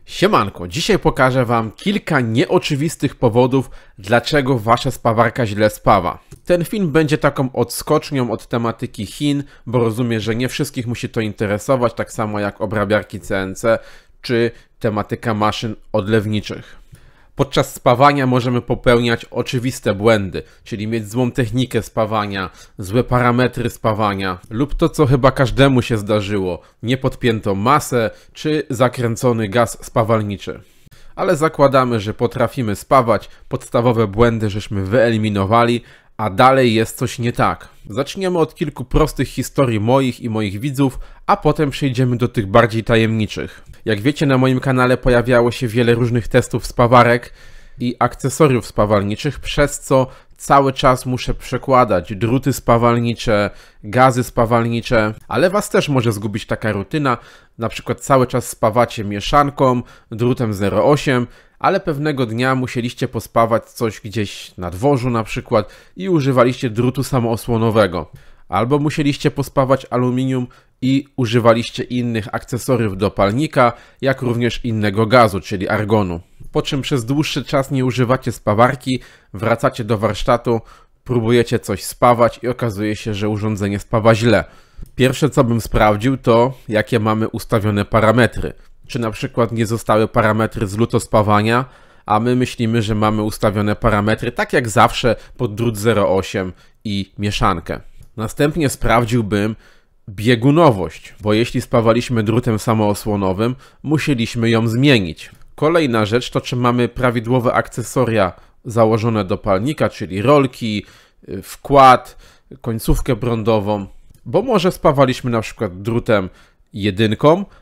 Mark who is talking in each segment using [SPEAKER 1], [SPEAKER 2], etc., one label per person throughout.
[SPEAKER 1] Siemanko, dzisiaj pokażę Wam kilka nieoczywistych powodów, dlaczego Wasza spawarka źle spawa. Ten film będzie taką odskocznią od tematyki Chin, bo rozumiem, że nie wszystkich musi to interesować, tak samo jak obrabiarki CNC czy tematyka maszyn odlewniczych. Podczas spawania możemy popełniać oczywiste błędy, czyli mieć złą technikę spawania, złe parametry spawania lub to, co chyba każdemu się zdarzyło, niepodpiętą masę czy zakręcony gaz spawalniczy. Ale zakładamy, że potrafimy spawać, podstawowe błędy żeśmy wyeliminowali, a dalej jest coś nie tak. Zaczniemy od kilku prostych historii moich i moich widzów, a potem przejdziemy do tych bardziej tajemniczych. Jak wiecie, na moim kanale pojawiało się wiele różnych testów spawarek i akcesoriów spawalniczych, przez co cały czas muszę przekładać druty spawalnicze, gazy spawalnicze, ale Was też może zgubić taka rutyna, na przykład cały czas spawacie mieszanką, drutem 0,8, ale pewnego dnia musieliście pospawać coś gdzieś na dworzu na przykład i używaliście drutu samoosłonowego. Albo musieliście pospawać aluminium i używaliście innych akcesoriów do palnika, jak również innego gazu, czyli argonu. Po czym przez dłuższy czas nie używacie spawarki, wracacie do warsztatu, próbujecie coś spawać i okazuje się, że urządzenie spawa źle. Pierwsze, co bym sprawdził, to jakie mamy ustawione parametry. Czy na przykład nie zostały parametry z lutospawania, a my myślimy, że mamy ustawione parametry tak jak zawsze pod drut 0,8 i mieszankę. Następnie sprawdziłbym biegunowość, bo jeśli spawaliśmy drutem samoosłonowym, musieliśmy ją zmienić. Kolejna rzecz to, czy mamy prawidłowe akcesoria założone do palnika, czyli rolki, wkład, końcówkę prądową, bo może spawaliśmy na przykład drutem 1,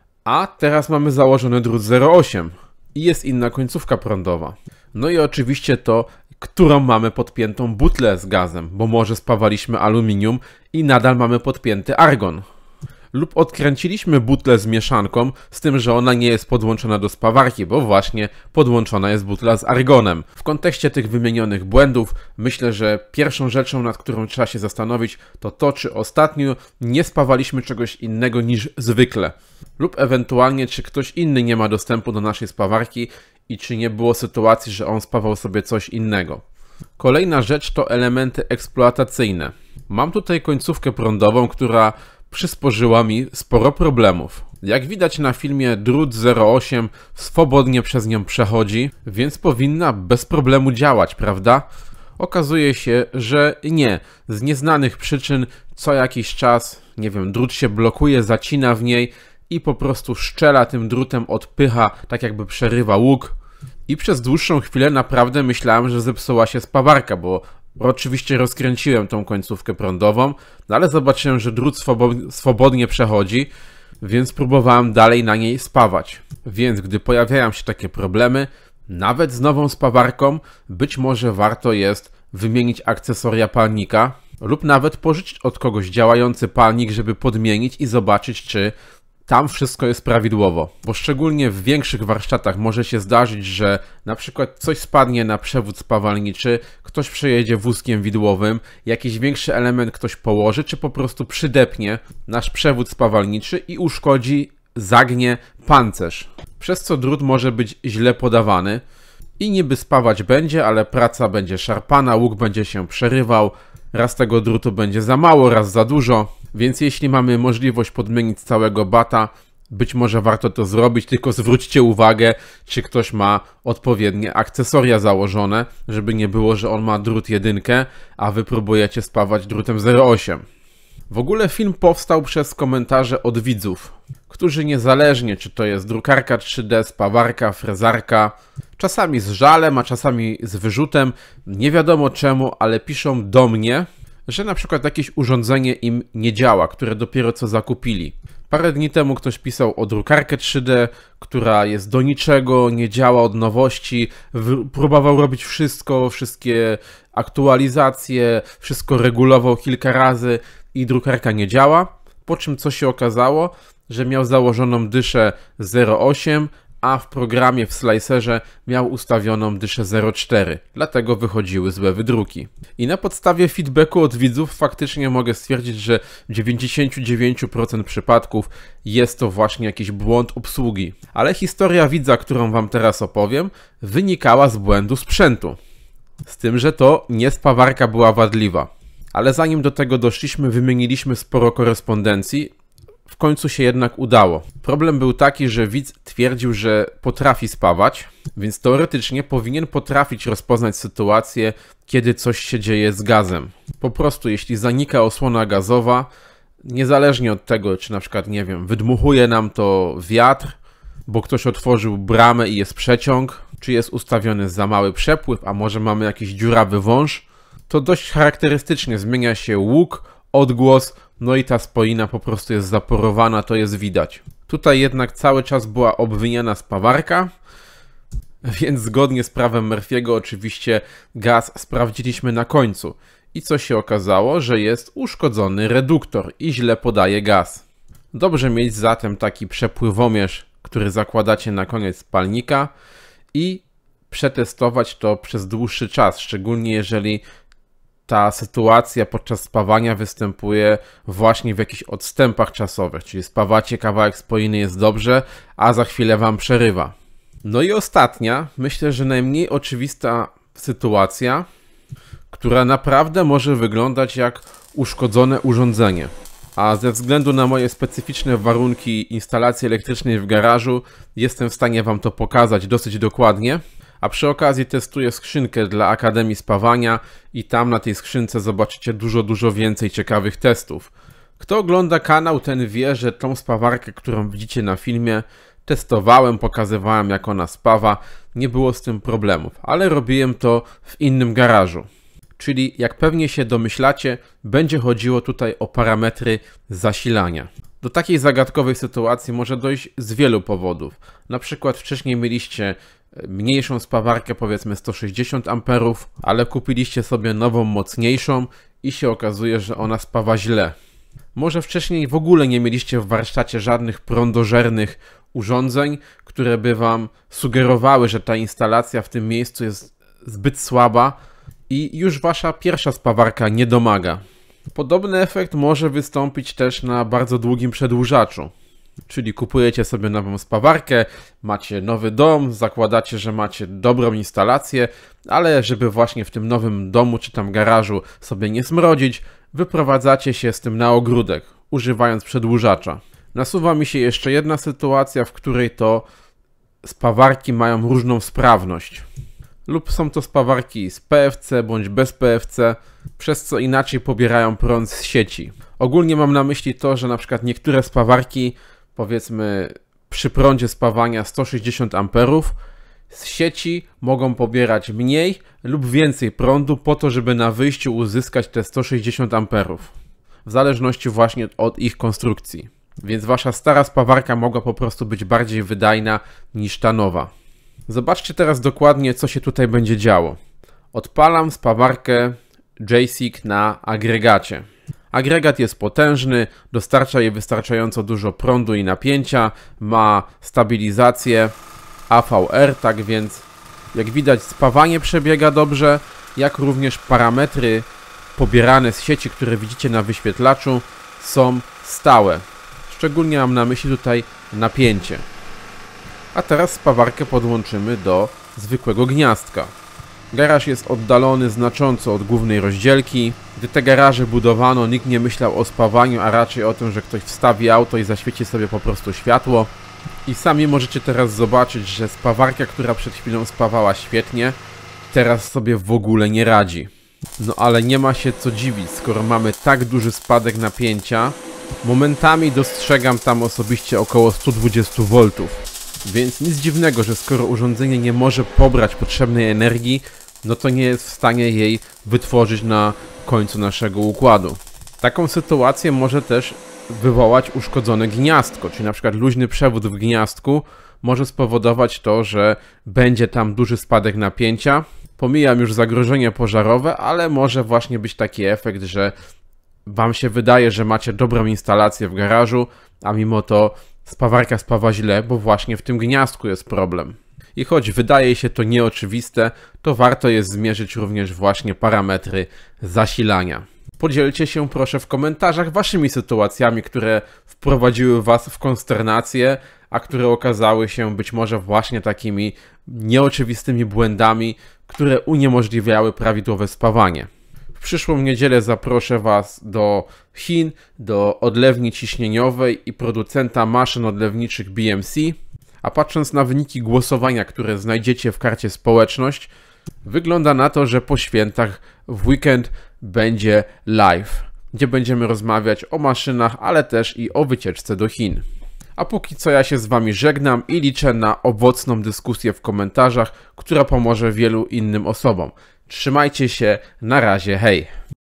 [SPEAKER 1] a teraz mamy założony drut 0,8 i jest inna końcówka prądowa. No i oczywiście to, którą mamy podpiętą butlę z gazem, bo może spawaliśmy aluminium i nadal mamy podpięty argon. Lub odkręciliśmy butlę z mieszanką, z tym, że ona nie jest podłączona do spawarki, bo właśnie podłączona jest butla z argonem. W kontekście tych wymienionych błędów myślę, że pierwszą rzeczą, nad którą trzeba się zastanowić, to to, czy ostatnio nie spawaliśmy czegoś innego niż zwykle. Lub ewentualnie, czy ktoś inny nie ma dostępu do naszej spawarki i czy nie było sytuacji, że on spawał sobie coś innego. Kolejna rzecz to elementy eksploatacyjne. Mam tutaj końcówkę prądową, która przysporzyła mi sporo problemów. Jak widać na filmie, drut 0,8 swobodnie przez nią przechodzi, więc powinna bez problemu działać, prawda? Okazuje się, że nie. Z nieznanych przyczyn co jakiś czas, nie wiem, drut się blokuje, zacina w niej i po prostu szczela tym drutem, odpycha, tak jakby przerywa łuk. I przez dłuższą chwilę naprawdę myślałem, że zepsuła się spawarka, bo oczywiście rozkręciłem tą końcówkę prądową, no ale zobaczyłem, że drut swobodnie przechodzi, więc próbowałem dalej na niej spawać. Więc gdy pojawiają się takie problemy, nawet z nową spawarką, być może warto jest wymienić akcesoria palnika lub nawet pożyczyć od kogoś działający palnik, żeby podmienić i zobaczyć, czy tam wszystko jest prawidłowo, bo szczególnie w większych warsztatach może się zdarzyć, że na przykład coś spadnie na przewód spawalniczy, ktoś przejedzie wózkiem widłowym, jakiś większy element ktoś położy, czy po prostu przydepnie nasz przewód spawalniczy i uszkodzi, zagnie pancerz, przez co drut może być źle podawany i niby spawać będzie, ale praca będzie szarpana, łuk będzie się przerywał, raz tego drutu będzie za mało, raz za dużo. Więc jeśli mamy możliwość podmienić całego bata, być może warto to zrobić, tylko zwróćcie uwagę, czy ktoś ma odpowiednie akcesoria założone, żeby nie było, że on ma drut 1, a wy próbujecie spawać drutem 0,8. W ogóle film powstał przez komentarze od widzów, którzy niezależnie, czy to jest drukarka 3D, spawarka, frezarka, czasami z żalem, a czasami z wyrzutem, nie wiadomo czemu, ale piszą do mnie, że na przykład jakieś urządzenie im nie działa, które dopiero co zakupili. Parę dni temu ktoś pisał o drukarkę 3D, która jest do niczego, nie działa od nowości, próbował robić wszystko, wszystkie aktualizacje, wszystko regulował kilka razy i drukarka nie działa, po czym co się okazało, że miał założoną dyszę 0,8, a w programie w Slicerze miał ustawioną dyszę 0,4, dlatego wychodziły złe wydruki. I na podstawie feedbacku od widzów faktycznie mogę stwierdzić, że w 99% przypadków jest to właśnie jakiś błąd obsługi. Ale historia widza, którą wam teraz opowiem, wynikała z błędu sprzętu. Z tym, że to nie spawarka była wadliwa. Ale zanim do tego doszliśmy, wymieniliśmy sporo korespondencji. W końcu się jednak udało. Problem był taki, że widz twierdził, że potrafi spawać, więc teoretycznie powinien potrafić rozpoznać sytuację, kiedy coś się dzieje z gazem. Po prostu jeśli zanika osłona gazowa, niezależnie od tego, czy na przykład, nie wiem, wydmuchuje nam to wiatr, bo ktoś otworzył bramę i jest przeciąg, czy jest ustawiony za mały przepływ, a może mamy jakiś dziurawy wąż, to dość charakterystycznie zmienia się łuk, odgłos, no i ta spoina po prostu jest zaporowana, to jest widać. Tutaj jednak cały czas była obwiniana spawarka, więc zgodnie z prawem Murphy'ego oczywiście gaz sprawdziliśmy na końcu. I co się okazało, że jest uszkodzony reduktor i źle podaje gaz. Dobrze mieć zatem taki przepływomierz, który zakładacie na koniec spalnika i przetestować to przez dłuższy czas, szczególnie jeżeli ta sytuacja podczas spawania występuje właśnie w jakichś odstępach czasowych, czyli spawacie kawałek spoiny, jest dobrze, a za chwilę wam przerywa. No i ostatnia, myślę, że najmniej oczywista sytuacja, która naprawdę może wyglądać jak uszkodzone urządzenie. A ze względu na moje specyficzne warunki instalacji elektrycznej w garażu jestem w stanie wam to pokazać dosyć dokładnie. A przy okazji testuję skrzynkę dla Akademii Spawania i tam na tej skrzynce zobaczycie dużo więcej ciekawych testów. Kto ogląda kanał, ten wie, że tą spawarkę, którą widzicie na filmie, testowałem, pokazywałem jak ona spawa, nie było z tym problemów, ale robiłem to w innym garażu. Czyli jak pewnie się domyślacie, będzie chodziło tutaj o parametry zasilania. Do takiej zagadkowej sytuacji może dojść z wielu powodów. Na przykład wcześniej mieliście mniejszą spawarkę, powiedzmy 160 A, ale kupiliście sobie nową, mocniejszą i się okazuje, że ona spawa źle. Może wcześniej w ogóle nie mieliście w warsztacie żadnych prądożernych urządzeń, które by wam sugerowały, że ta instalacja w tym miejscu jest zbyt słaba i już wasza pierwsza spawarka nie domaga. Podobny efekt może wystąpić też na bardzo długim przedłużaczu. Czyli kupujecie sobie nową spawarkę, macie nowy dom, zakładacie, że macie dobrą instalację, ale żeby właśnie w tym nowym domu czy tam garażu sobie nie smrodzić, wyprowadzacie się z tym na ogródek, używając przedłużacza. Nasuwa mi się jeszcze jedna sytuacja, w której to spawarki mają różną sprawność. Lub są to spawarki z PFC bądź bez PFC, przez co inaczej pobierają prąd z sieci. Ogólnie mam na myśli to, że na przykład niektóre spawarki, powiedzmy przy prądzie spawania 160 A, z sieci mogą pobierać mniej lub więcej prądu po to, żeby na wyjściu uzyskać te 160 A. W zależności właśnie od ich konstrukcji. Więc wasza stara spawarka mogła po prostu być bardziej wydajna niż ta nowa. Zobaczcie teraz dokładnie, co się tutaj będzie działo. Odpalam spawarkę JSIG na agregacie. Agregat jest potężny, dostarcza jej wystarczająco dużo prądu i napięcia, ma stabilizację AVR, tak więc jak widać spawanie przebiega dobrze, jak również parametry pobierane z sieci, które widzicie na wyświetlaczu, są stałe. Szczególnie mam na myśli tutaj napięcie. A teraz spawarkę podłączymy do zwykłego gniazdka. Garaż jest oddalony znacząco od głównej rozdzielki. Gdy te garaże budowano, nikt nie myślał o spawaniu, a raczej o tym, że ktoś wstawi auto i zaświeci sobie po prostu światło. I sami możecie teraz zobaczyć, że spawarka, która przed chwilą spawała świetnie, teraz sobie w ogóle nie radzi. No ale nie ma się co dziwić, skoro mamy tak duży spadek napięcia. Momentami dostrzegam tam osobiście około 120 V. Więc nic dziwnego, że skoro urządzenie nie może pobrać potrzebnej energii, no to nie jest w stanie jej wytworzyć na końcu naszego układu. Taką sytuację może też wywołać uszkodzone gniazdko, czyli na przykład luźny przewód w gniazdku może spowodować to, że będzie tam duży spadek napięcia. Pomijam już zagrożenie pożarowe, ale może właśnie być taki efekt, że wam się wydaje, że macie dobrą instalację w garażu, a mimo to spawarka spawa źle, bo właśnie w tym gniazdku jest problem. I choć wydaje się to nieoczywiste, to warto jest zmierzyć również właśnie parametry zasilania. Podzielcie się proszę w komentarzach waszymi sytuacjami, które wprowadziły was w konsternację, a które okazały się być może właśnie takimi nieoczywistymi błędami, które uniemożliwiały prawidłowe spawanie. W przyszłą niedzielę zaproszę was do Chin, do odlewni ciśnieniowej i producenta maszyn odlewniczych BMC, a patrząc na wyniki głosowania, które znajdziecie w karcie społeczność, wygląda na to, że po świętach w weekend będzie live, gdzie będziemy rozmawiać o maszynach, ale też i o wycieczce do Chin. A póki co ja się z wami żegnam i liczę na owocną dyskusję w komentarzach, która pomoże wielu innym osobom. Trzymajcie się, na razie, hej!